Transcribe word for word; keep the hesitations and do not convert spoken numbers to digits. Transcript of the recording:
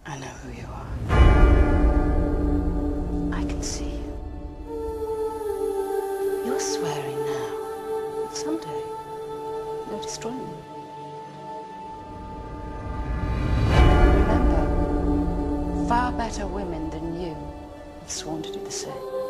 I know who you are. I can see you. You're swearing now that someday you'll destroy me. Remember, far better women than you have sworn to do the same.